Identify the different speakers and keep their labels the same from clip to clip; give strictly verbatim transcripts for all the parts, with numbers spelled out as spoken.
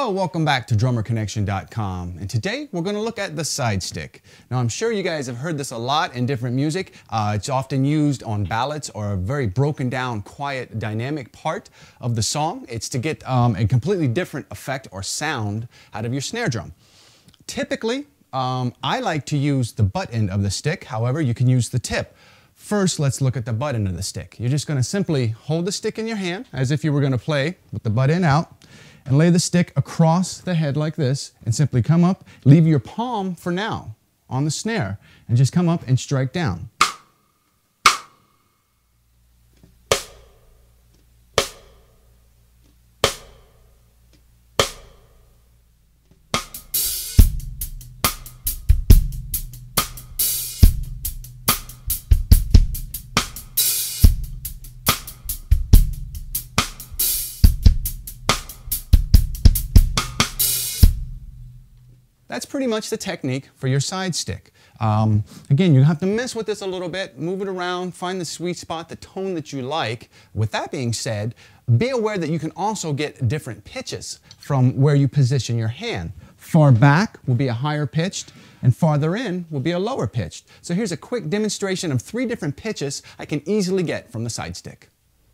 Speaker 1: Hello, welcome back to drummer connection dot com, and today we're going to look at the side stick. Now I'm sure you guys have heard this a lot in different music. Uh, it's often used on ballads or a very broken down, quiet, dynamic part of the song. It's to get um, a completely different effect or sound out of your snare drum. Typically, um, I like to use the butt end of the stick. However, you can use the tip. First, let's look at the butt end of the stick. You're just going to simply hold the stick in your hand as if you were going to play with the butt end out, and lay the stick across the head like this, and simply come up, leave your palm for now on the snare, and just come up and strike down. That's pretty much the technique for your side stick. Um, again, you have to mess with this a little bit, move it around, find the sweet spot, the tone that you like. With that being said, be aware that you can also get different pitches from where you position your hand. Far back will be a higher pitched, and farther in will be a lower pitched. So here's a quick demonstration of three different pitches I can easily get from the side stick.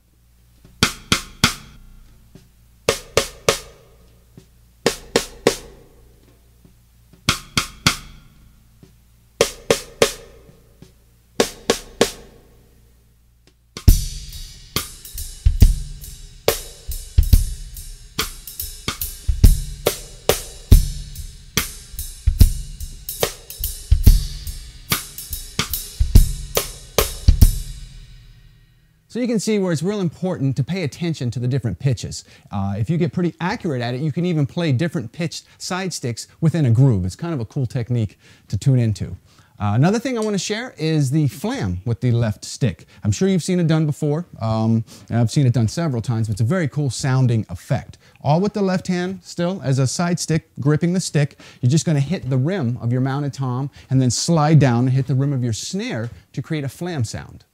Speaker 1: So you can see where it's real important to pay attention to the different pitches. Uh, if you get pretty accurate at it, you can even play different pitched side sticks within a groove. It's kind of a cool technique to tune into. Uh, another thing I want to share is the flam with the left stick. I'm sure you've seen it done before. Um, and I've seen it done several times, but it's a very cool sounding effect. All with the left hand still as a side stick, gripping the stick. You're just going to hit the rim of your mounted tom and then slide down and hit the rim of your snare to create a flam sound.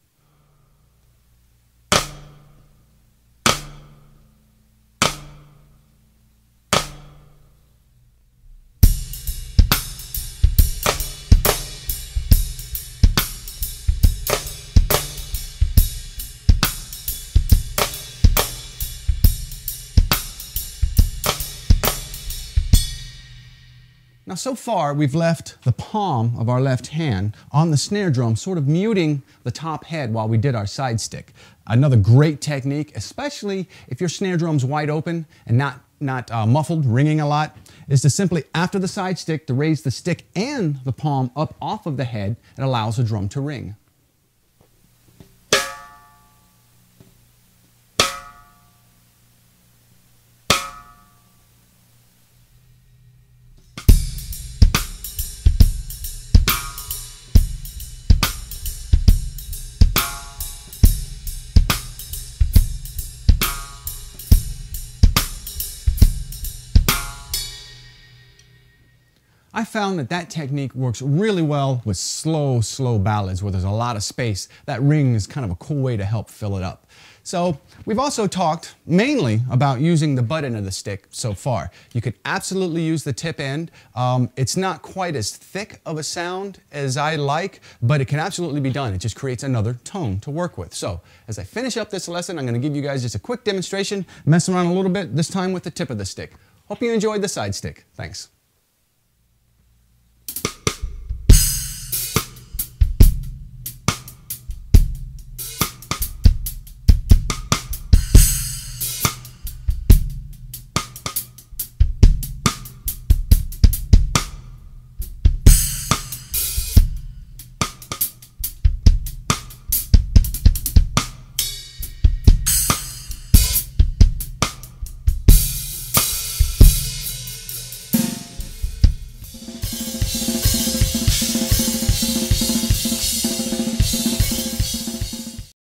Speaker 1: Now, so far, we've left the palm of our left hand on the snare drum, sort of muting the top head while we did our side stick. Another great technique, especially if your snare drum's wide open and not, not uh, muffled, ringing a lot, is to simply, after the side stick, to raise the stick and the palm up off of the head. It allows the drum to ring. I found that that technique works really well with slow, slow ballads where there's a lot of space. That ring is kind of a cool way to help fill it up. So we've also talked mainly about using the butt end of the stick so far. You could absolutely use the tip end. Um, it's not quite as thick of a sound as I like, but it can absolutely be done. It just creates another tone to work with. So as I finish up this lesson, I'm going to give you guys just a quick demonstration, mess around a little bit, this time with the tip of the stick. Hope you enjoyed the side stick. Thanks.